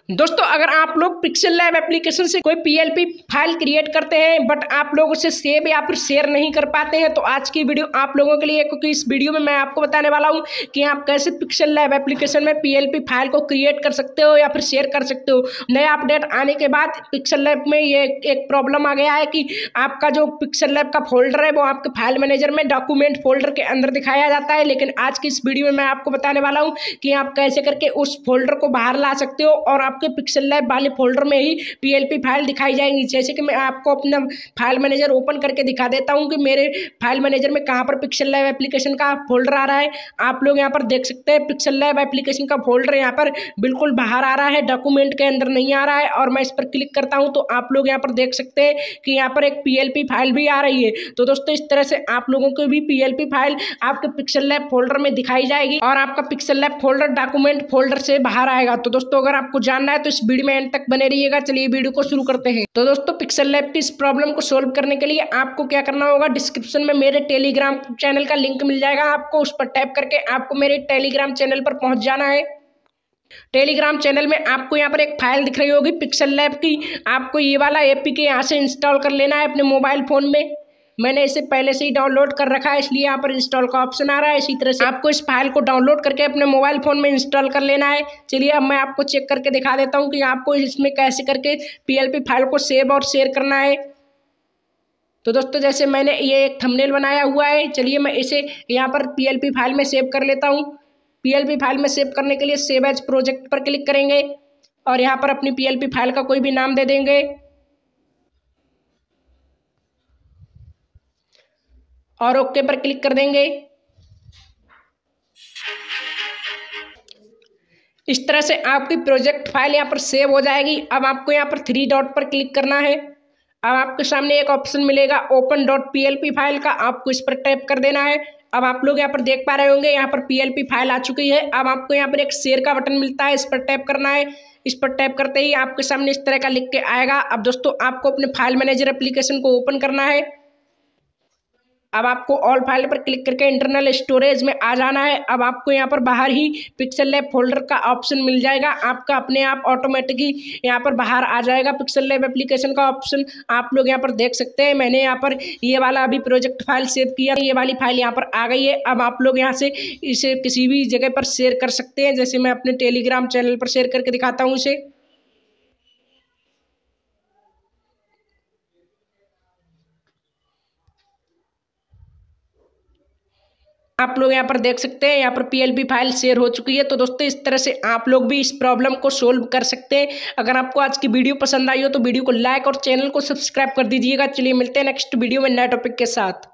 दोस्तों अगर आप लोग पिक्सल लैब एप्लीकेशन से कोई पीएलपी फाइल क्रिएट करते हैं बट आप लोग उसे सेव या फिर शेयर नहीं कर पाते हैं तो आज की वीडियो आप लोगों के लिए है, क्योंकि इस वीडियो में मैं आपको बताने वाला हूं कि आप कैसे पिक्सल लैब एप्लीकेशन में पीएलपी फाइल को क्रिएट कर सकते हो या फिर शेयर कर सकते हो। नया अपडेट आने के बाद पिक्सल लैब में ये एक प्रॉब्लम आ गया है कि आपका जो पिक्सल लैब का फोल्डर है वो आपके फाइल मैनेजर में डॉक्यूमेंट फोल्डर के अंदर दिखाया जाता है, लेकिन आज की इस वीडियो में मैं आपको बताने वाला हूँ कि आप कैसे करके उस फोल्डर को बाहर ला सकते हो और आपके पिक्सल लैब वाले फोल्डर में ही पीएलपी फाइल दिखाई जाएंगी। जैसे कि मैं आपको अपना फाइल मैनेजर ओपन करके दिखा देता हूं कि मेरे फाइल मैनेजर में कहां पर पिक्सल लैब एप्लीकेशन का फोल्डर आ रहा है। आप लोग यहां पर देख सकते हैं पिक्सल लैब एप्लीकेशन का फोल्डर यहां पर बिल्कुल बाहर आ रहा है, डॉक्यूमेंट के अंदर नहीं आ रहा है। और मैं इस पर क्लिक करता हूं तो आप लोग यहां पर देख सकते हैं कि यहां पर एक पीएलपी फाइल भी आ रही है। तो दोस्तों इस तरह से आप लोगों को भी पीएलपी फाइल आपके पिक्सल लैब फोल्डर में दिखाई जाएगी और आपका Pixel Lab folder document folder से बाहर आएगा। तो दोस्तों अगर आपको जानना है तो इस वीडियो में एंड तक बने रहिएगा। चलिए वीडियो को शुरू करते हैं। तो दोस्तों पिक्सल लैब की इस प्रॉब्लम को सोल्व करने के लिए आपको क्या करना होगा, डिस्क्रिप्शन में मेरे टेलीग्राम चैनल का लिंक मिल जाएगा, आपको उस पर टैप करके आपको मेरे टेलीग्राम चैनल पर पहुंच जाना है। टेलीग्राम चैनल में आपको यहाँ पर एक फाइल दिख रही होगी पिक्सल लैब की, आपको ये वाला एपीके यहाँ से इंस्टॉल कर लेना है अपने मोबाइल फोन में। मैंने इसे पहले से ही डाउनलोड कर रखा है इसलिए यहाँ पर इंस्टॉल का ऑप्शन आ रहा है। इसी तरह से आपको इस फाइल को डाउनलोड करके अपने मोबाइल फोन में इंस्टॉल कर लेना है। चलिए अब मैं आपको चेक करके दिखा देता हूँ कि आपको इसमें कैसे करके पीएलपी फाइल को सेव और शेयर करना है। तो दोस्तों जैसे मैंने ये एक थंबनेल बनाया हुआ है, चलिए मैं इसे यहाँ पर पीएलपी फाइल में सेव कर लेता हूँ। पीएलपी फाइल में सेव करने के लिए सेव एज प्रोजेक्ट पर क्लिक करेंगे और यहाँ पर अपनी पीएलपी फाइल का कोई भी नाम दे देंगे और ओके पर क्लिक कर देंगे। इस तरह से आपकी प्रोजेक्ट फाइल यहाँ पर सेव हो जाएगी। अब आपको यहाँ पर 3 डॉट पर क्लिक करना है। अब आपके सामने एक ऑप्शन मिलेगा ओपन डॉट पीएलपी फाइल का, आपको इस पर टैप कर देना है। अब आप लोग यहाँ पर देख पा रहे होंगे यहाँ पर पीएलपी फाइल आ चुकी है। अब आपको यहाँ पर एक शेयर का बटन मिलता है, इस पर टैप करना है। इस पर टैप करते ही आपके सामने इस तरह का लिख के आएगा। अब दोस्तों आपको अपने फाइल मैनेजर एप्लीकेशन को ओपन करना है। अब आपको ऑल फाइल पर क्लिक करके इंटरनल स्टोरेज में आ जाना है। अब आपको यहाँ पर बाहर ही पिक्सल लैब फोल्डर का ऑप्शन मिल जाएगा, आपका अपने आप ऑटोमेटिकली यहाँ पर बाहर आ जाएगा पिक्सल लैब एप्लीकेशन का ऑप्शन। आप लोग यहाँ पर देख सकते हैं मैंने यहाँ पर ये वाला अभी प्रोजेक्ट फाइल सेव किया, ये वाली फाइल यहाँ पर आ गई है। अब आप लोग यहाँ से इसे किसी भी जगह पर शेयर कर सकते हैं, जैसे मैं अपने टेलीग्राम चैनल पर शेयर करके दिखाता हूँ इसे। आप लोग यहाँ पर देख सकते हैं यहाँ पर पीएलपी फाइल शेयर हो चुकी है। तो दोस्तों इस तरह से आप लोग भी इस प्रॉब्लम को सोल्व कर सकते हैं। अगर आपको आज की वीडियो पसंद आई हो तो वीडियो को लाइक और चैनल को सब्सक्राइब कर दीजिएगा। चलिए मिलते हैं नेक्स्ट वीडियो में नए टॉपिक के साथ।